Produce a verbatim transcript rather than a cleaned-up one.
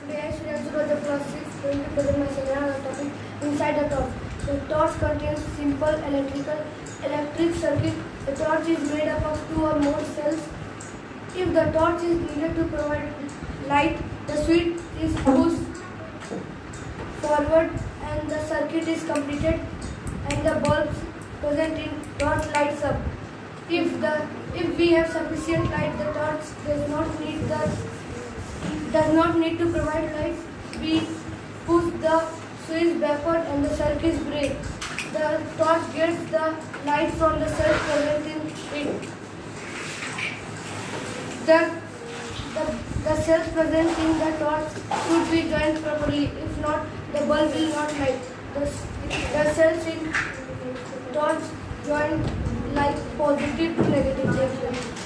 Today, Suryanshu was the class six going to present my seminar on the topic inside the torch. The torch contains simple electrical electric circuit. The torch is made up of two or more cells. If the torch is needed to provide light, the switch is pushed forward and the circuit is completed and the bulbs present in torch lights up. If the if we have sufficient light, the torch does not need the does not need to provide light. We push the switch backward and the circuit breaks. The torch gets the light from the cells present in it. The, the, the cells present in the torch should be joined properly. If not, the bulb will not light. The, the cells in torch joined like positive to negative junction.